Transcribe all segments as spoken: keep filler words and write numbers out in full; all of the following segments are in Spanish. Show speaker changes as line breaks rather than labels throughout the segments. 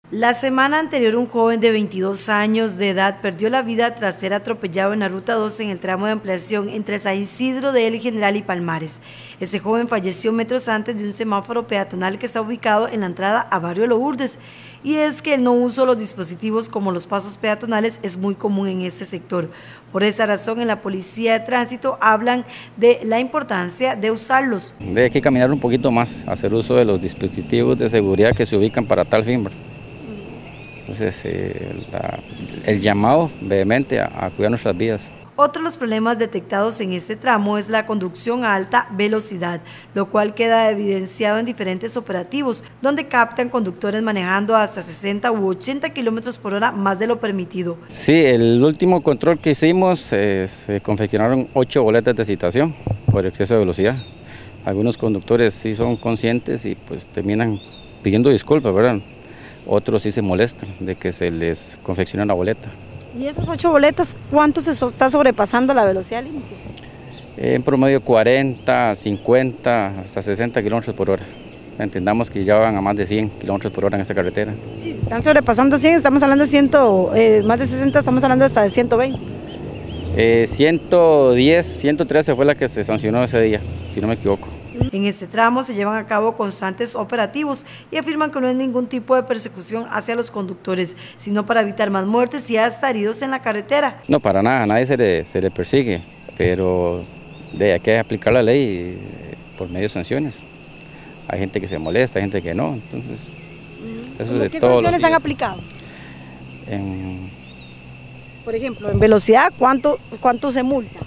La semana anterior, un joven de veintidós años de edad perdió la vida tras ser atropellado en la Ruta dos en el tramo de ampliación entre San Isidro de El General y Palmares. Este joven falleció metros antes de un semáforo peatonal que está ubicado en la entrada a Barrio Lourdes. Y es que el no uso de los dispositivos como los pasos peatonales es muy común en este sector. Por esa razón, en la Policía de Tránsito hablan de la importancia de usarlos.
Hay que caminar un poquito más, hacer uso de los dispositivos de seguridad que se ubican para tal fin. Entonces, eh, la, el llamado vehemente a, a cuidar nuestras vidas.
Otro de los problemas detectados en este tramo es la conducción a alta velocidad, lo cual queda evidenciado en diferentes operativos, donde captan conductores manejando hasta sesenta u ochenta kilómetros por hora más de lo permitido.
Sí, el último control que hicimos, eh, se confeccionaron ocho boletas de citación por exceso de velocidad. Algunos conductores sí son conscientes y pues terminan pidiendo disculpas, ¿verdad? Otros sí se molestan de que se les confeccione la boleta.
¿Y esas ocho boletas, cuánto se está sobrepasando la velocidad límite?
En promedio cuarenta, cincuenta, hasta sesenta kilómetros por hora. Entendamos que ya van a más de cien kilómetros por hora en esta carretera.
Sí, se están sobrepasando cien, estamos hablando de cien, eh, más de sesenta, estamos hablando hasta de ciento veinte.
Eh, ciento diez, ciento trece fue la que se sancionó ese día, si no me equivoco.
En este tramo se llevan a cabo constantes operativos y afirman que no hay ningún tipo de persecución hacia los conductores, sino para evitar más muertes y hasta heridos en la carretera.
No, para nada, a nadie se le, se le persigue, pero de, hay que aplicar la ley por medio de sanciones. Hay gente que se molesta, hay gente que no, entonces eso es de
¿Qué
todos los
sanciones han
días.
aplicado?
En,
Por ejemplo, en velocidad, ¿cuánto, cuánto se multa?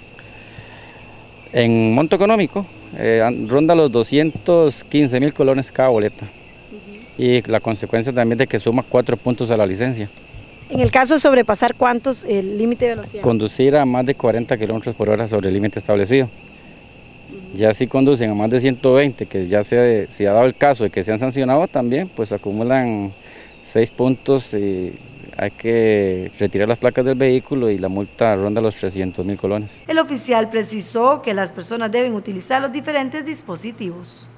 en monto económico, eh, ronda los doscientos quince mil colones cada boleta. Uh-huh. Y la consecuencia también de que suma cuatro puntos a la licencia.
En el caso de sobrepasar, ¿cuántos el límite de velocidad?
Conducir a más de cuarenta kilómetros por hora sobre el límite establecido. Uh-huh. Ya si conducen a más de ciento veinte, que ya se, se ha dado el caso de que se han sancionado también, pues acumulan seis puntos y hay que retirar las placas del vehículo y la multa ronda los trescientos mil colones.
El oficial precisó que las personas deben utilizar los diferentes dispositivos.